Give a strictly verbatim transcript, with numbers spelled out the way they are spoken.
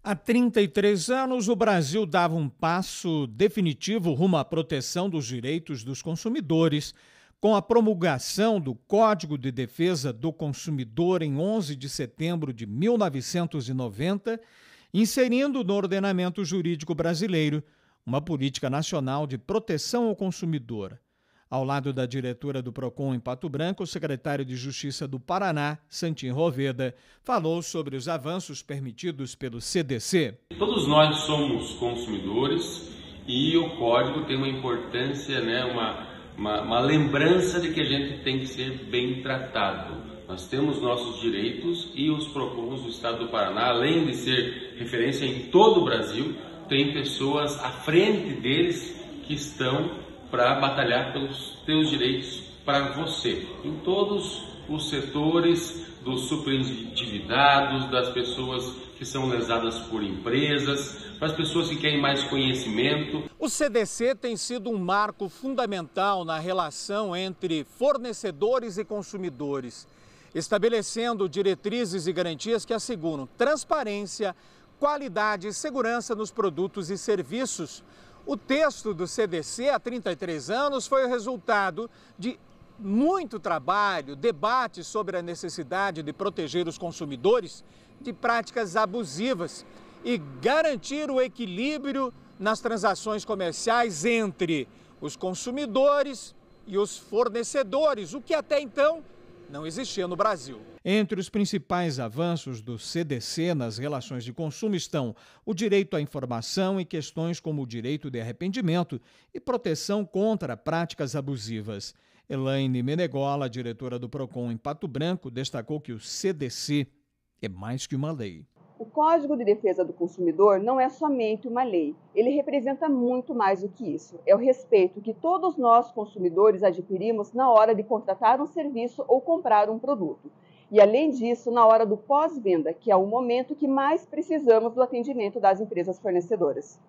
Há trinta e três anos, o Brasil dava um passo definitivo rumo à proteção dos direitos dos consumidores, com a promulgação do Código de Defesa do Consumidor em onze de setembro de mil novecentos e noventa, inserindo no ordenamento jurídico brasileiro uma política nacional de proteção ao consumidor. Ao lado da diretora do Procon em Pato Branco, o secretário de Justiça do Paraná, Santim Roveda, falou sobre os avanços permitidos pelo C D C. Todos nós somos consumidores e o código tem uma importância, né, uma, uma, uma lembrança de que a gente tem que ser bem tratado. Nós temos nossos direitos e os Procons do Estado do Paraná, além de ser referência em todo o Brasil, tem pessoas à frente deles que estão para batalhar pelos teus direitos para você, em todos os setores dos superendividados, das pessoas que são lesadas por empresas, para as pessoas que querem mais conhecimento. O C D C tem sido um marco fundamental na relação entre fornecedores e consumidores, estabelecendo diretrizes e garantias que asseguram transparência, qualidade e segurança nos produtos e serviços. O texto do C D C há trinta e três anos foi o resultado de muito trabalho, debate sobre a necessidade de proteger os consumidores de práticas abusivas e garantir o equilíbrio nas transações comerciais entre os consumidores e os fornecedores, o que até então não existia no Brasil. Entre os principais avanços do C D C nas relações de consumo estão o direito à informação e questões como o direito de arrependimento e proteção contra práticas abusivas. Elaine Menegola, diretora do Procon em Pato Branco, destacou que o C D C é mais que uma lei. O Código de Defesa do Consumidor não é somente uma lei, ele representa muito mais do que isso. É o respeito que todos nós, consumidores, adquirimos na hora de contratar um serviço ou comprar um produto. E, além disso, na hora do pós-venda, que é o momento que mais precisamos do atendimento das empresas fornecedoras.